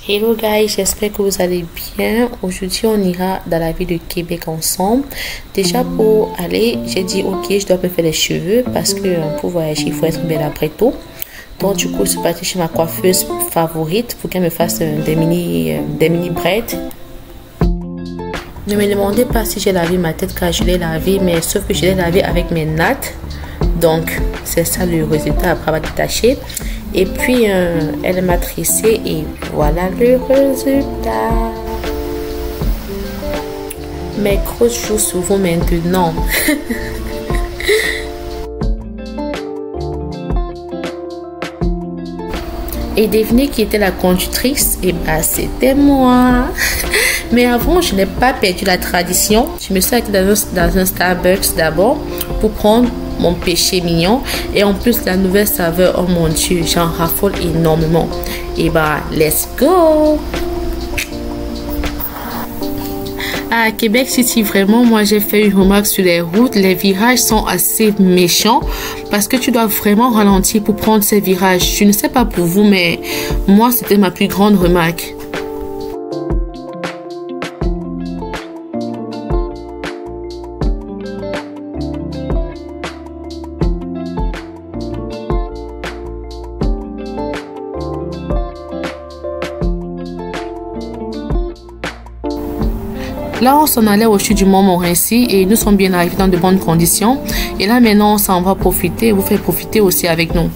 Hello guys, j'espère que vous allez bien. Aujourd'hui, on ira dans la ville de Québec ensemble. Déjà pour aller, j'ai dit ok, je dois me faire les cheveux parce que pour voyager, il faut être belle après tout. Donc du coup, je suis partie chez ma coiffeuse favorite pour qu'elle me fasse des mini braids. Ne me demandez pas si j'ai lavé ma tête car je l'ai lavé, mais sauf que je l'ai lavé avec mes nattes. Donc c'est ça le résultat après avoir détaché. Et puis elle m'a tressé et voilà le résultat. Mes grosses jouent souvent maintenant. Et devinez qui était la conductrice? Et bah c'était moi. Mais avant, je n'ai pas perdu la tradition. Je me suis arrêtée dans un Starbucks d'abord pour prendre mon péché mignon. Et en plus, la nouvelle saveur, oh mon Dieu, j'en raffole énormément. Et bah, let's go! À Québec City, vraiment, moi j'ai fait une remarque sur les routes. Les virages sont assez méchants parce que tu dois vraiment ralentir pour prendre ces virages. Je ne sais pas pour vous, mais moi, c'était ma plus grande remarque. Là, on s'en allait au chute du Mont Montmorency et nous sommes bien arrivés dans de bonnes conditions. Et là, maintenant, on s'en va profiter, vous faire profiter aussi avec nous.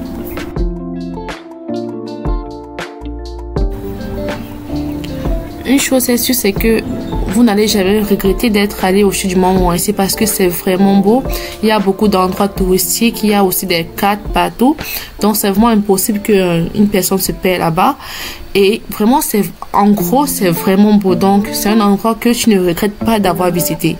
Une chose est sûre, c'est que vous n'allez jamais regretter d'être allé au chute du Mont Montmorency parce que c'est vraiment beau. Il y a beaucoup d'endroits touristiques, il y a aussi des quêtes partout. Donc, c'est vraiment impossible qu'une personne se perde là-bas. Et vraiment, en gros, c'est vraiment beau. Donc, c'est un endroit que tu ne regrettes pas d'avoir visité.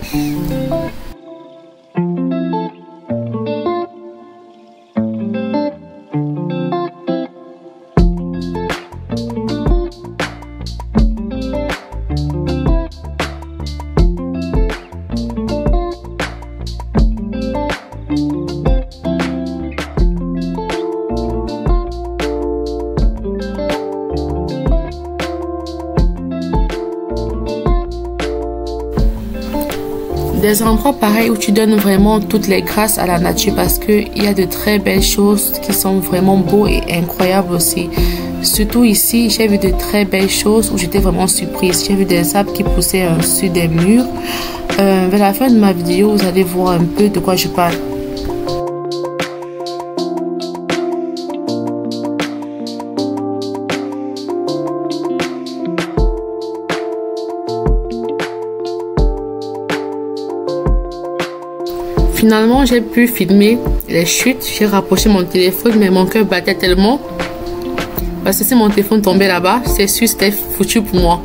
Des endroits pareils où tu donnes vraiment toutes les grâces à la nature parce qu'il y a de très belles choses qui sont vraiment beaux et incroyables aussi. Surtout ici, j'ai vu de très belles choses où j'étais vraiment surprise. J'ai vu des arbres qui poussaient sur des murs. Vers la fin de ma vidéo, vous allez voir un peu de quoi je parle. Finalement, j'ai pu filmer les chutes. J'ai rapproché mon téléphone, mais mon cœur battait tellement. Parce que si mon téléphone tombait là-bas, c'est sûr c'était foutu pour moi.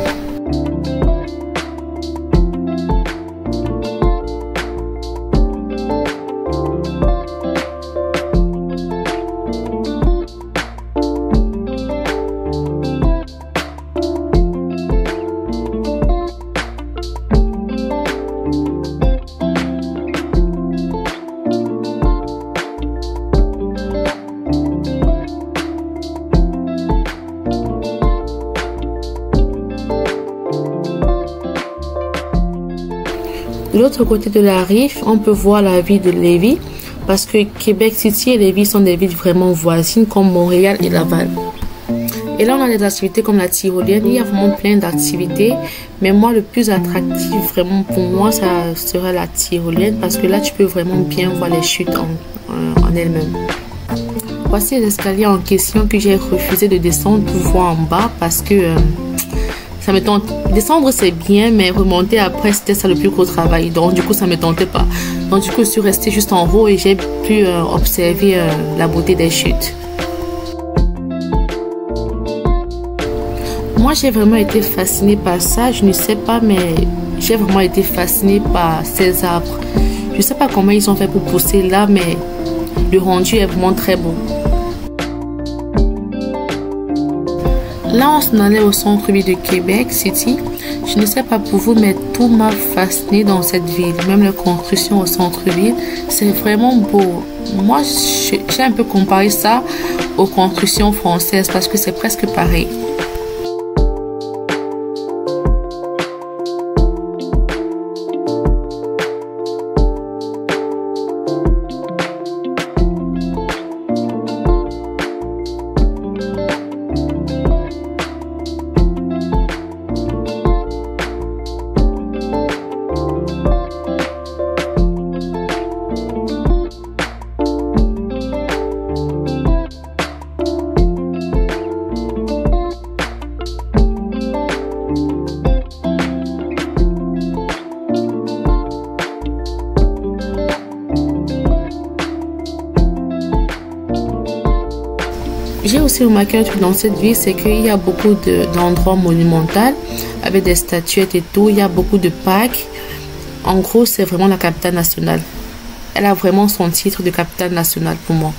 De l'autre côté de la rive, on peut voir la ville de Lévis parce que Québec City et Lévis sont des villes vraiment voisines comme Montréal et Laval. Et là, on a des activités comme la tyrolienne. Il y a vraiment plein d'activités. Mais moi, le plus attractif vraiment pour moi, ça sera la tyrolienne parce que là, tu peux vraiment bien voir les chutes en elles-mêmes. Voici les escaliers en question que j'ai refusé de descendre pour voir en bas parce que ça me tente. Descendre c'est bien, mais remonter après c'était ça le plus gros travail. Donc du coup ça me tentait pas. Donc du coup je suis restée juste en haut et j'ai pu observer la beauté des chutes. Moi j'ai vraiment été fascinée par ça. Je ne sais pas, mais j'ai vraiment été fascinée par ces arbres. Je ne sais pas comment ils ont fait pour pousser là, mais le rendu est vraiment très beau. Là, on s'en allait au centre-ville de Québec City. Je ne sais pas pour vous, mais tout m'a fasciné dans cette ville. Même la construction au centre-ville, c'est vraiment beau. Moi, j'ai un peu comparé ça aux constructions françaises parce que c'est presque pareil. aussi remarqué dans cette ville, c'est qu'il y a beaucoup d'endroits monumentaux avec des statuettes et tout. Il y a beaucoup de parcs. En gros, c'est vraiment la capitale nationale. Elle a vraiment son titre de capitale nationale pour moi.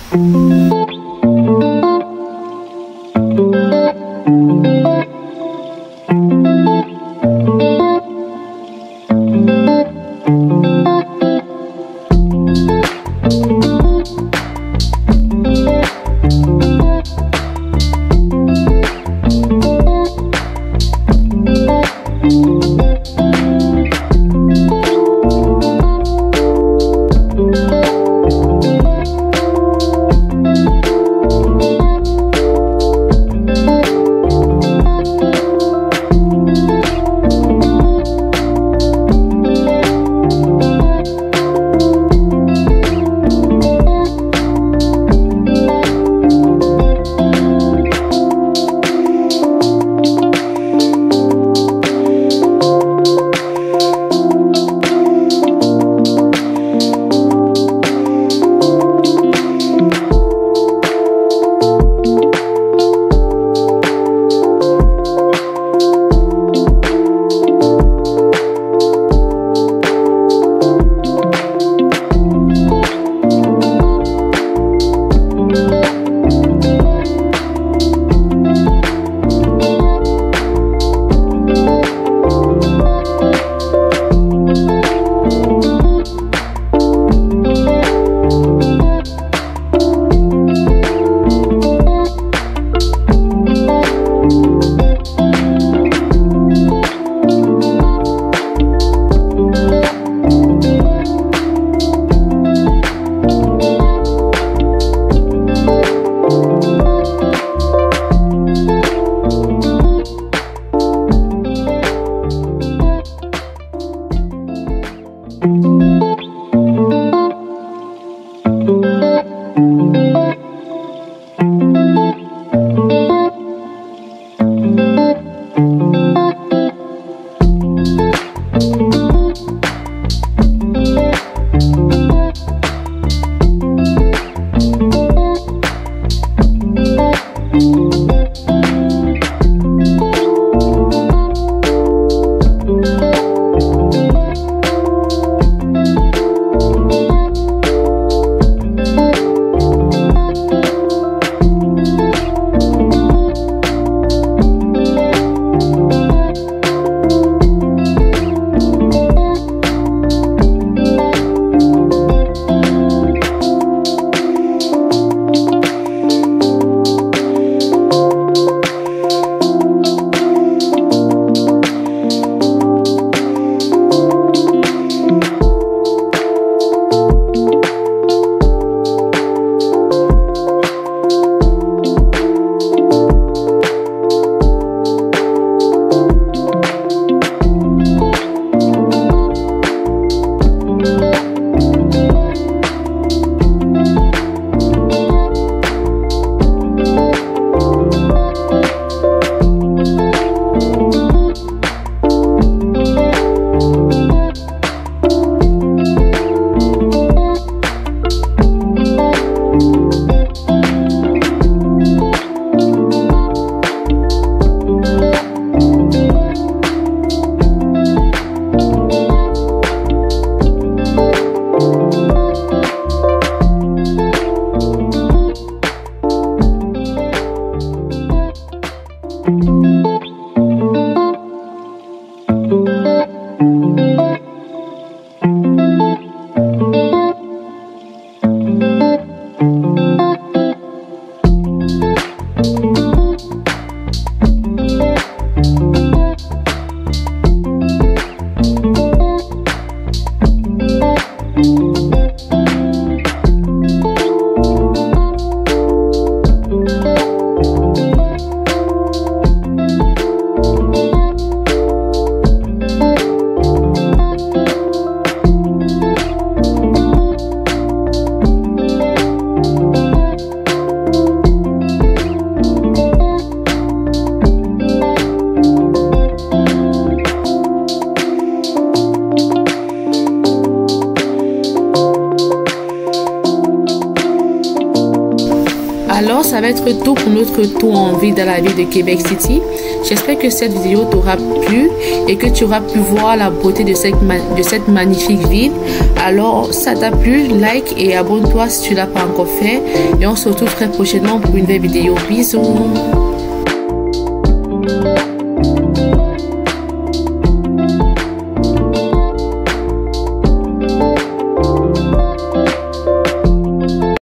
va être tout pour notre tour en ville dans la ville de Québec City. J'espère que cette vidéo t'aura plu et que tu auras pu voir la beauté de cette magnifique ville. Alors, si ça t'a plu, like et abonne-toi si tu l'as pas encore fait. Et on se retrouve très prochainement pour une nouvelle vidéo. Bisous!